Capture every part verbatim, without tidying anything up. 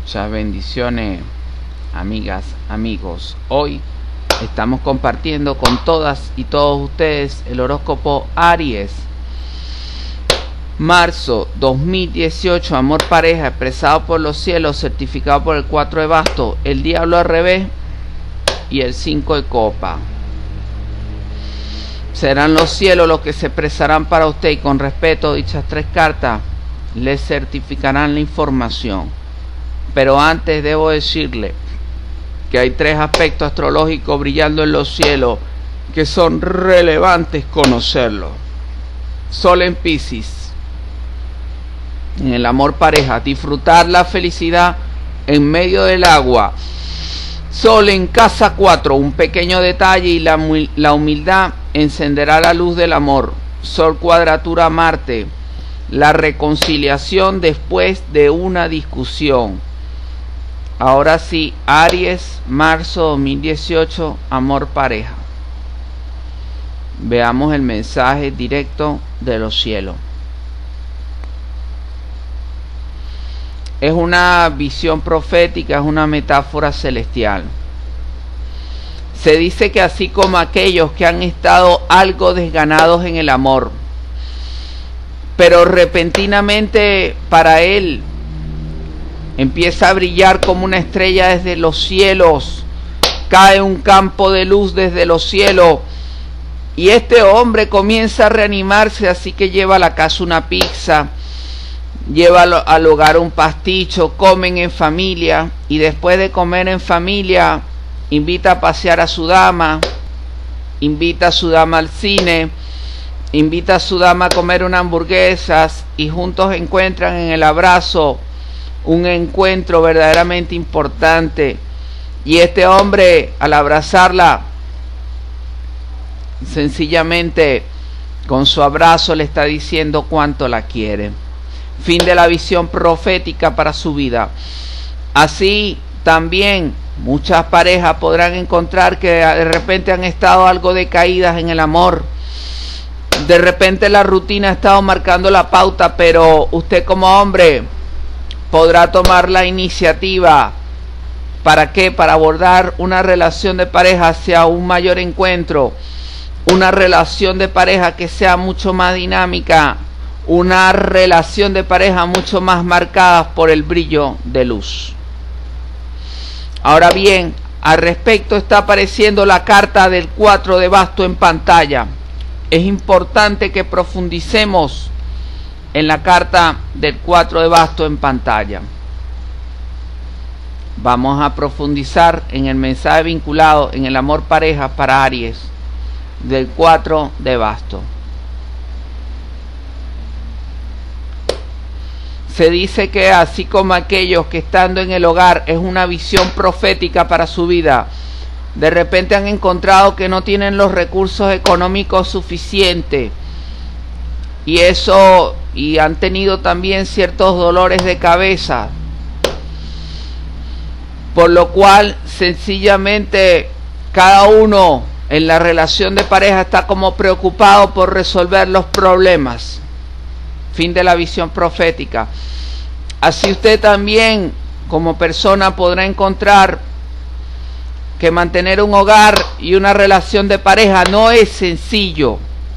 Muchas bendiciones, amigas, amigos. Hoy estamos compartiendo con todas y todos ustedes el horóscopo Aries. Marzo dos mil dieciocho, amor pareja, expresado por los cielos, certificado por el cuatro de bastos, el diablo al revés y el cinco de copa. Serán los cielos los que se expresarán para usted, y con respeto dichas tres cartas les certificarán la información. Pero antes debo decirle que hay tres aspectos astrológicos brillando en los cielos que son relevantes conocerlos. Sol en Piscis, en el amor pareja, disfrutar la felicidad en medio del agua. Sol en casa cuatro, un pequeño detalle y la, la humildad encenderá la luz del amor. Sol cuadratura Marte, la reconciliación después de una discusión. Ahora sí, Aries, marzo dos mil dieciocho, amor pareja. Veamos el mensaje directo de los cielos. Es una visión profética, es una metáfora celestial. Se dice que así como aquellos que han estado algo desganados en el amor, pero repentinamente para él empieza a brillar como una estrella desde los cielos, cae un campo de luz desde los cielos, y este hombre comienza a reanimarse, así que lleva a la casa una pizza, lleva al hogar un pasticho, comen en familia, y después de comer en familia, invita a pasear a su dama, invita a su dama al cine, invita a su dama a comer unas hamburguesas, y juntos encuentran en el abrazo un encuentro verdaderamente importante. Y este hombre, al abrazarla, sencillamente con su abrazo le está diciendo cuánto la quiere. Fin de la visión profética para su vida. Así también muchas parejas podrán encontrar que de repente han estado algo decaídas en el amor. De repente la rutina ha estado marcando la pauta, pero usted como hombre podrá tomar la iniciativa. ¿Para qué? Para abordar una relación de pareja hacia un mayor encuentro, una relación de pareja que sea mucho más dinámica, una relación de pareja mucho más marcada por el brillo de luz. Ahora bien, al respecto está apareciendo la carta del cuatro de bastos en pantalla. Es importante que profundicemos en la carta del cuatro de bastos en pantalla. Vamos a profundizar en el mensaje vinculado en el amor pareja para Aries del cuatro de bastos. Se dice que así como aquellos que estando en el hogar es una visión profética para su vida, de repente han encontrado que no tienen los recursos económicos suficientes, y eso, y han tenido también ciertos dolores de cabeza, por lo cual sencillamente cada uno en la relación de pareja está como preocupado por resolver los problemas. Fin de la visión profética. Así usted también como persona podrá encontrar que mantener un hogar y una relación de pareja no es sencillo.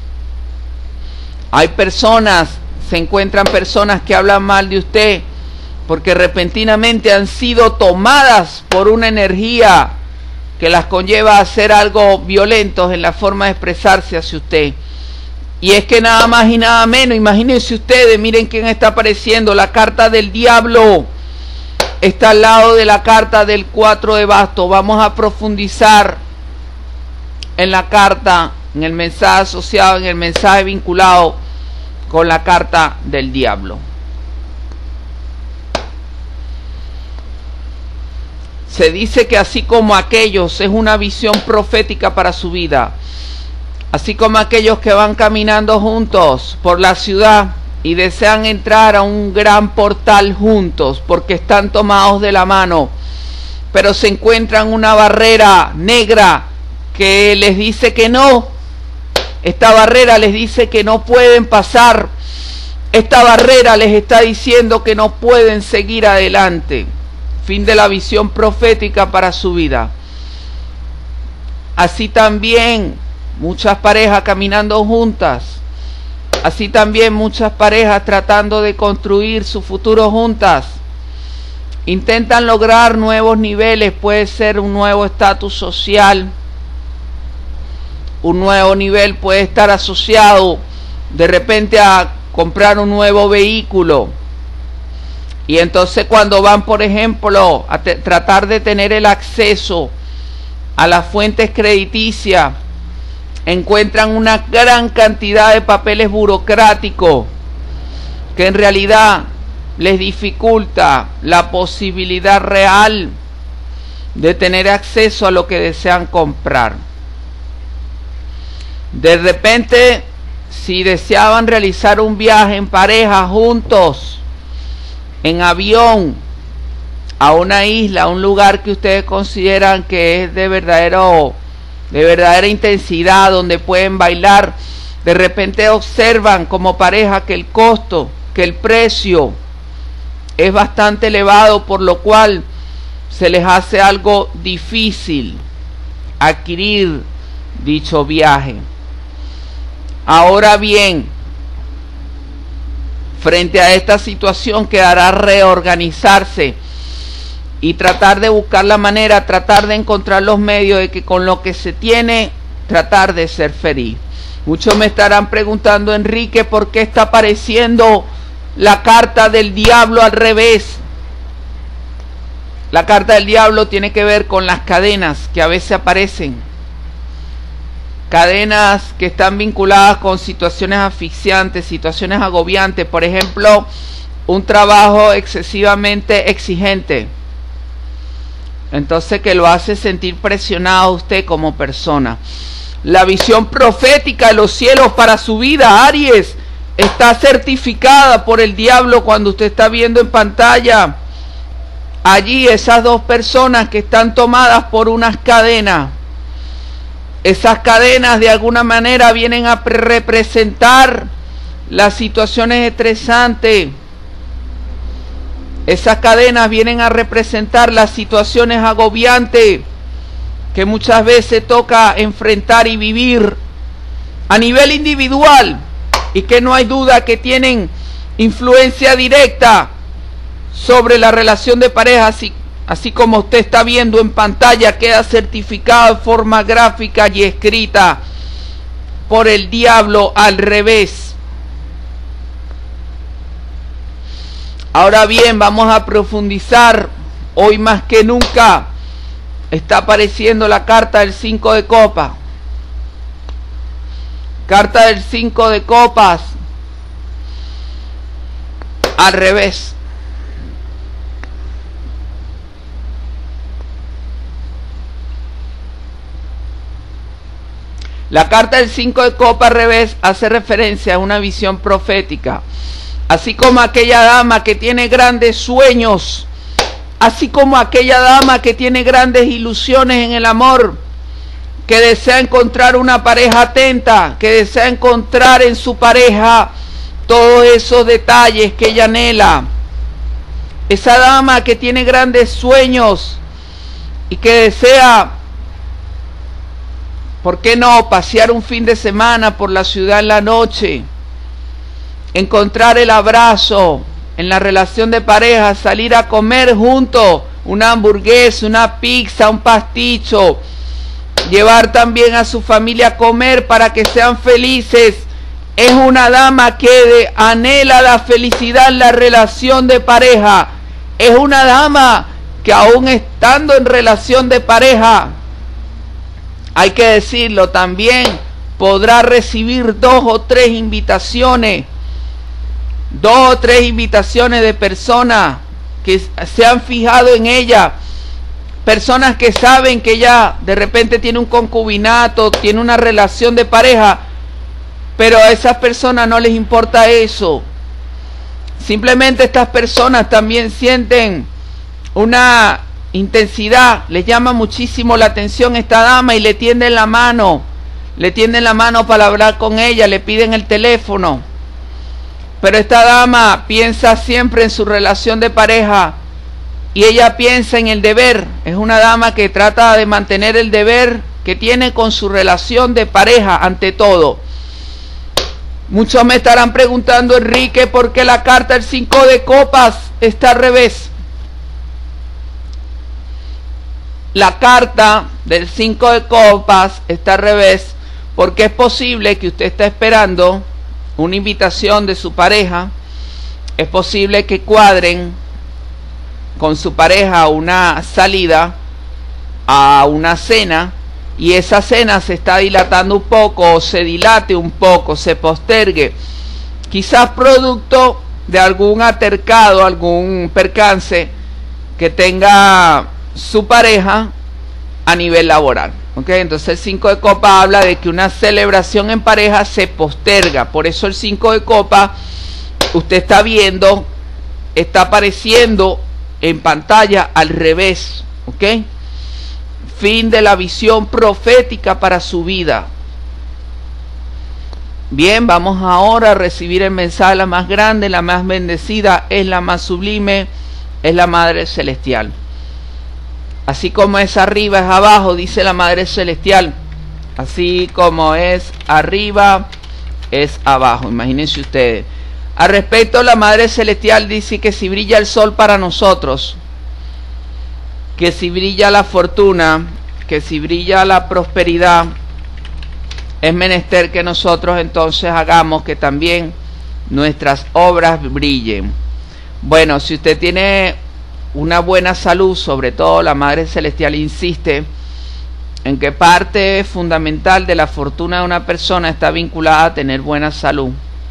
Hay personas, se encuentran personas que hablan mal de usted porque repentinamente han sido tomadas por una energía que las conlleva a ser algo violentos en la forma de expresarse hacia usted. Y es que nada más y nada menos, imagínense ustedes, miren quién está apareciendo, la carta del diablo está al lado de la carta del cuatro de bastos. Vamos a profundizar en la carta, en el mensaje asociado, en el mensaje vinculado con la carta del diablo. Se dice que así como aquellos, es una visión profética para su vida, así como aquellos que van caminando juntos por la ciudad y desean entrar a un gran portal juntos porque están tomados de la mano, pero se encuentran una barrera negra que les dice que no. Esta barrera les dice que no pueden pasar. Esta barrera les está diciendo que no pueden seguir adelante. fin de la visión profética para su vida. Así también muchas parejas caminando juntas, así también muchas parejas tratando de construir su futuro juntas, intentan lograr nuevos niveles, puede ser un nuevo estatus social, un nuevo nivel puede estar asociado de repente a comprar un nuevo vehículo, y entonces cuando van, por ejemplo, a tratar de tener el acceso a las fuentes crediticias, encuentran una gran cantidad de papeles burocráticos que en realidad les dificulta la posibilidad real de tener acceso a lo que desean comprar. De repente, si deseaban realizar un viaje en pareja juntos, en avión, a una isla, a un lugar que ustedes consideran que es de verdadero, de verdadera intensidad, donde pueden bailar, de repente observan como pareja que el costo, que el precio es bastante elevado, por lo cual se les hace algo difícil adquirir dicho viaje. Ahora bien, frente a esta situación quedará reorganizarse y tratar de buscar la manera, tratar de encontrar los medios de que con lo que se tiene, tratar de ser feliz. Muchos me estarán preguntando, Enrique, ¿por qué está apareciendo la carta del diablo al revés? La carta del diablo tiene que ver con las cadenas que a veces aparecen. Cadenas que están vinculadas con situaciones asfixiantes, situaciones agobiantes. Por ejemplo, un trabajo excesivamente exigente. Entonces, que lo hace sentir presionado a usted como persona. La visión profética de los cielos para su vida, Aries, está certificada por el diablo cuando usted está viendo en pantalla allí esas dos personas que están tomadas por unas cadenas. Esas cadenas de alguna manera vienen a representar las situaciones estresantes. Esas cadenas vienen a representar las situaciones agobiantes que muchas veces toca enfrentar y vivir a nivel individual, y que no hay duda que tienen influencia directa sobre la relación de pareja, así, así como usted está viendo en pantalla, queda certificado de forma gráfica y escrita por el diablo al revés. Ahora bien, vamos a profundizar. Hoy más que nunca está apareciendo la carta del cinco de copas. Carta del cinco de copas al revés. La carta del cinco de copas al revés hace referencia a una visión profética. Así como aquella dama que tiene grandes sueños, así como aquella dama que tiene grandes ilusiones en el amor, que desea encontrar una pareja atenta, que desea encontrar en su pareja todos esos detalles que ella anhela. Esa dama que tiene grandes sueños y que desea, ¿por qué no?, pasear un fin de semana por la ciudad en la noche, encontrar el abrazo en la relación de pareja, salir a comer juntos una hamburguesa, una pizza, un pasticho, llevar también a su familia a comer para que sean felices. Es una dama que de, anhela la felicidad en la relación de pareja. Es una dama que aún estando en relación de pareja, hay que decirlo también, podrá recibir dos o tres invitaciones, dos o tres invitaciones de personas que se han fijado en ella, personas que saben que ella de repente tiene un concubinato, tiene una relación de pareja, pero a esas personas no les importa eso. Simplemente estas personas también sienten una intensidad, les llama muchísimo la atención esta dama y le tienden la mano, le tienden la mano para hablar con ella, le piden el teléfono. Pero esta dama piensa siempre en su relación de pareja y ella piensa en el deber. Es una dama que trata de mantener el deber que tiene con su relación de pareja ante todo. Muchos me estarán preguntando, Enrique, ¿por qué la carta del cinco de copas está al revés? La carta del cinco de copas está al revés porque es posible que usted esté esperando una invitación de su pareja. Es posible que cuadren con su pareja una salida a una cena, y esa cena se está dilatando un poco, o se dilate un poco, se postergue, quizás producto de algún altercado, algún percance que tenga su pareja a nivel laboral. ¿Okay? Entonces el cinco de copa habla de que una celebración en pareja se posterga. Por eso el cinco de copa, usted está viendo, está apareciendo en pantalla al revés. ¿Ok? Fin de la visión profética para su vida. Bien, vamos ahora a recibir el mensaje. La más grande, la más bendecida, es la más sublime, es la Madre Celestial. Así como es arriba es abajo, dice la Madre Celestial. Así como es arriba es abajo. Imagínense ustedes. Al respecto, la Madre Celestial dice que si brilla el sol para nosotros, que si brilla la fortuna, que si brilla la prosperidad, es menester que nosotros entonces hagamos que también nuestras obras brillen. Bueno, si usted tiene una buena salud, sobre todo la Madre Celestial insiste en que parte fundamental de la fortuna de una persona está vinculada a tener buena salud.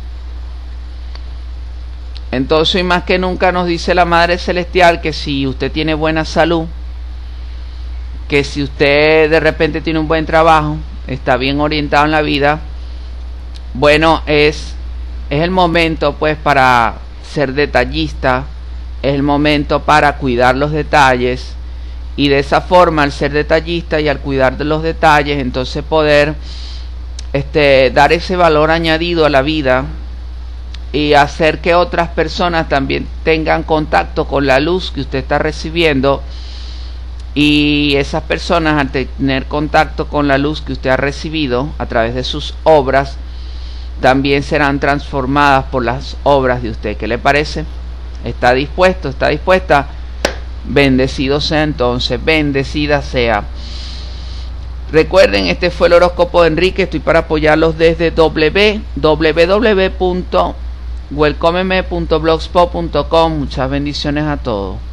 Entonces, y más que nunca nos dice la Madre Celestial que si usted tiene buena salud, que si usted de repente tiene un buen trabajo, está bien orientado en la vida, bueno, es, es el momento pues para ser detallista, es el momento para cuidar los detalles, y de esa forma, al ser detallista y al cuidar de los detalles, entonces poder este, dar ese valor añadido a la vida y hacer que otras personas también tengan contacto con la luz que usted está recibiendo, y esas personas, al tener contacto con la luz que usted ha recibido a través de sus obras, también serán transformadas por las obras de usted. ¿Qué le parece? ¿Está dispuesto? ¿Está dispuesta? Bendecido sea entonces, bendecida sea. Recuerden, este fue el horóscopo de Enrique. Estoy para apoyarlos desde w w w punto welcomeme punto blogspot punto com. Muchas bendiciones a todos.